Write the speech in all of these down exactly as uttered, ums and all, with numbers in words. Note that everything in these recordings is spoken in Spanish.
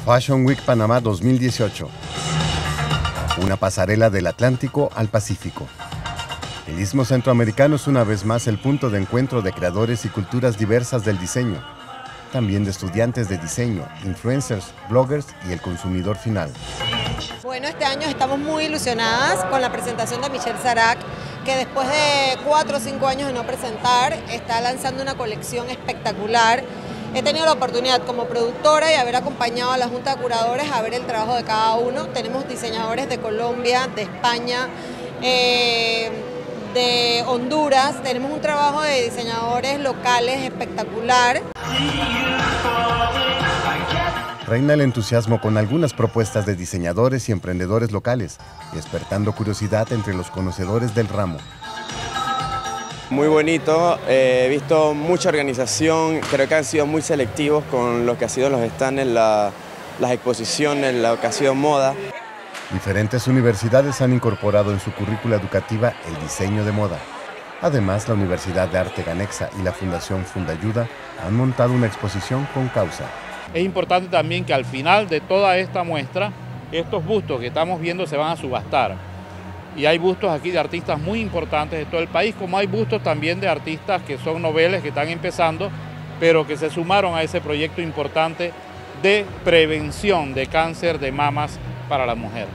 Fashion Week Panamá dos mil dieciocho. Una pasarela del Atlántico al Pacífico. El Istmo Centroamericano es una vez más el punto de encuentro de creadores y culturas diversas del diseño, también de estudiantes de diseño, influencers, bloggers y el consumidor final. Bueno, este año estamos muy ilusionadas con la presentación de Michelle Sarac, que después de cuatro o cinco años de no presentar, está lanzando una colección espectacular. He tenido la oportunidad como productora y haber acompañado a la Junta de Curadores a ver el trabajo de cada uno. Tenemos diseñadores de Colombia, de España, eh, de Honduras. Tenemos un trabajo de diseñadores locales espectacular. Reina el entusiasmo con algunas propuestas de diseñadores y emprendedores locales, despertando curiosidad entre los conocedores del ramo. Muy bonito, eh, he visto mucha organización, creo que han sido muy selectivos con lo que ha sido los stands, la, las exposiciones, lo que ha sido moda. Diferentes universidades han incorporado en su currícula educativa el diseño de moda. Además, la Universidad de Arte Ganexa y la Fundación Fundayuda han montado una exposición con causa. Es importante también que al final de toda esta muestra, estos bustos que estamos viendo se van a subastar. Y hay bustos aquí de artistas muy importantes de todo el país, como hay bustos también de artistas que son noveles, que están empezando, pero que se sumaron a ese proyecto importante de prevención de cáncer de mamas para la mujer.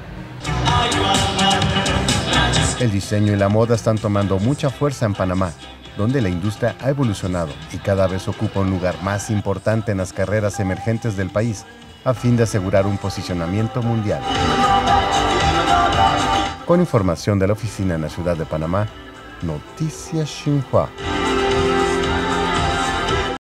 El diseño y la moda están tomando mucha fuerza en Panamá, donde la industria ha evolucionado y cada vez ocupa un lugar más importante en las carreras emergentes del país, a fin de asegurar un posicionamiento mundial. Con información de la oficina en la ciudad de Panamá, Noticias Xinhua.